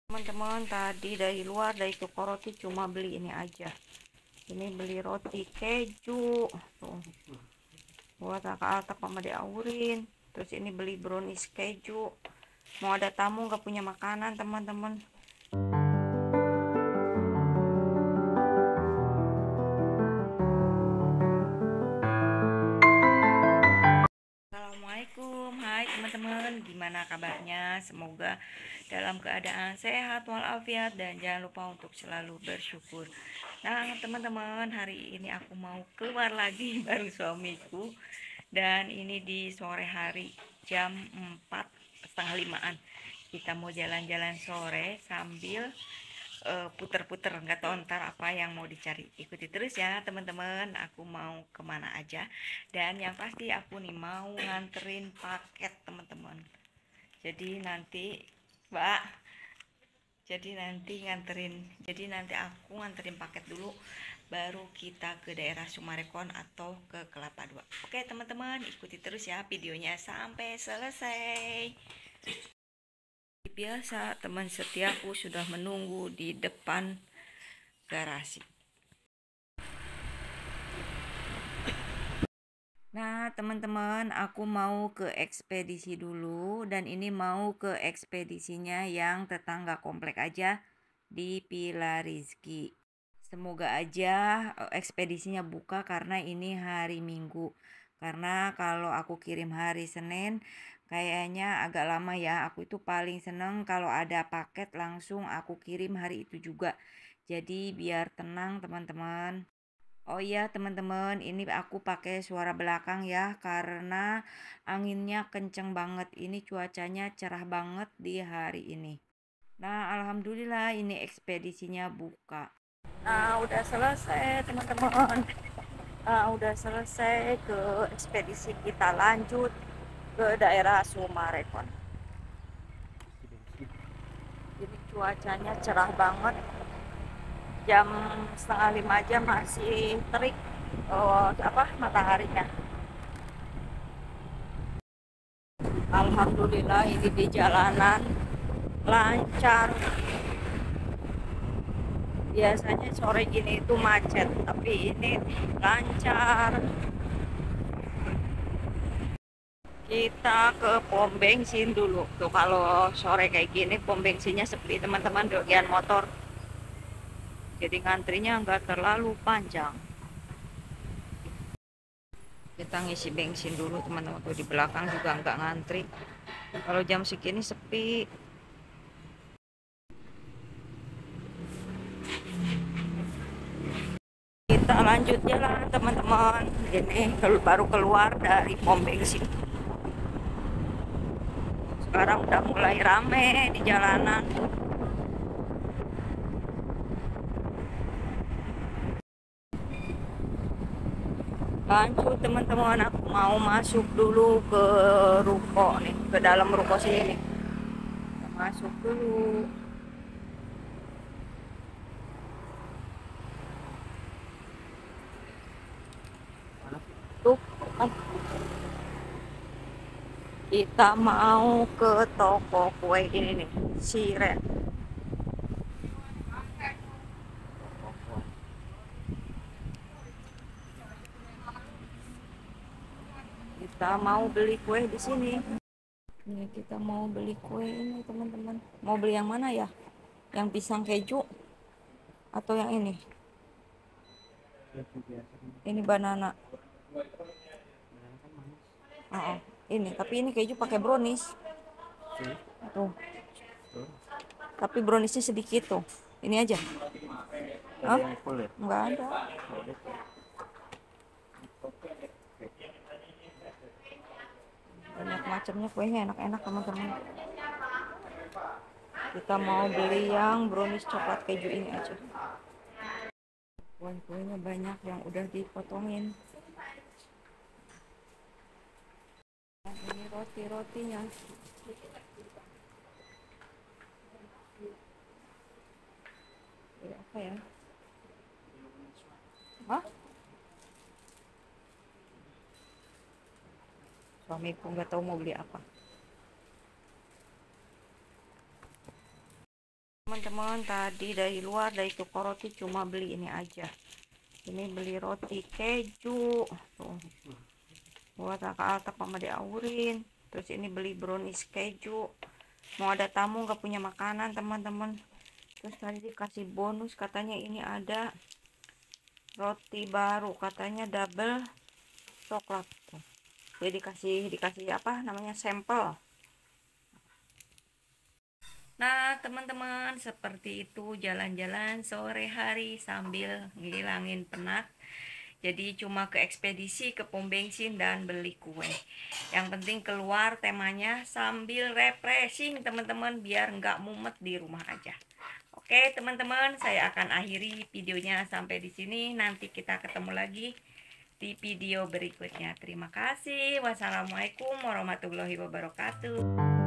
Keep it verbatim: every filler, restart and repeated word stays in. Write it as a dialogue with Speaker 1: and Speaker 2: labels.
Speaker 1: Teman-teman, tadi dari luar dari toko roti cuma beli ini aja. Ini beli roti keju tuh buat kakak Alta sama Dek Aurin. Terus ini beli brownies keju. Mau ada tamu nggak punya makanan, teman-teman. Assalamualaikum, hai teman-teman, gimana kabarnya? Semoga dalam keadaan sehat walafiat dan jangan lupa untuk selalu bersyukur. Nah teman-teman, hari ini aku mau keluar lagi bareng suamiku. Dan ini di sore hari jam empat setengah limaan. Kita mau jalan-jalan sore sambil uh, puter-puter, nggak tahu ntar apa yang mau dicari. Ikuti terus ya teman-teman, aku mau kemana aja. Dan yang pasti aku nih mau nganterin paket teman-teman. Jadi nanti mbak jadi nanti nganterin jadi nanti aku nganterin paket dulu, baru kita ke daerah Sumarekon atau ke Kelapa Dua. Oke teman-teman, ikuti terus ya videonya sampai selesai. Biasa teman setiaku sudah menunggu di depan garasi. Nah teman-teman, aku mau ke ekspedisi dulu, dan ini mau ke ekspedisinya yang tetangga komplek aja di Pilar Rizky. Semoga aja ekspedisinya buka karena ini hari Minggu. Karena kalau aku kirim hari Senin kayaknya agak lama ya. Aku itu paling seneng kalau ada paket langsung aku kirim hari itu juga. Jadi biar tenang teman-teman. Oh iya teman-teman, ini aku pakai suara belakang ya karena anginnya kenceng banget. Ini cuacanya cerah banget di hari ini. Nah, alhamdulillah ini ekspedisinya buka. Nah, udah selesai teman-teman. Nah, udah selesai ke ekspedisi, kita lanjut ke daerah Sumarekon. Ini cuacanya cerah banget. Jam setengah lima aja masih terik oh, apa mataharinya. Alhamdulillah ini di jalanan lancar. Biasanya sore gini itu macet, tapi ini lancar. Kita ke pom bensin dulu tuh. Kalau sore kayak gini pom bensinnya sepi teman-teman, bagian motor, jadi ngantrinya nggak terlalu panjang. Kita ngisi bensin dulu teman-teman, tuh di belakang juga nggak ngantri. Kalau jam segini sepi. Kita lanjut jalan teman-teman. Ini baru keluar dari pom bensin. Sekarang udah mulai rame di jalanan. Lanjut teman-teman, aku mau masuk dulu ke ruko nih, ke dalam ruko sini. Kita masuk dulu. Tuh, kita mau ke toko kue ini nih, Siren. Kita mau beli kue di sini. Ini kita mau beli kue ini teman-teman. Mau beli yang mana ya? Yang pisang keju atau yang ini? Ini banana. Oh, ini, tapi ini keju pakai brownies. Tuh. Tapi browniesnya sedikit tuh. Ini aja. Hah? Enggak ada. Banyak macamnya kuenya, enak-enak teman-teman. Kita mau beli yang brownies coklat keju ini aja. Kue-kuenya banyak yang udah dipotongin. Nah, ini roti-rotinya. Ini apa ya? Hah? Suamiku nggak tahu mau beli apa. Teman-teman, tadi dari luar dari toko roti cuma beli ini aja. Ini beli roti keju tuh buat kakak sama Aurin. Terus ini beli brownies keju. Mau ada tamu nggak punya makanan teman-teman. Terus tadi dikasih bonus, katanya ini ada roti baru, katanya double coklat tuh. Jadi dikasih dikasih apa namanya, sampel. Nah teman-teman, seperti itu jalan-jalan sore hari sambil ngilangin penat. Jadi cuma ke ekspedisi, ke pom bensin dan beli kue. Yang penting keluar temanya sambil refreshing teman-teman, biar nggak mumet di rumah aja. Oke teman-teman, saya akan akhiri videonya sampai di sini. Nanti kita ketemu lagi di video berikutnya. Terima kasih. Wassalamualaikum warahmatullahi wabarakatuh.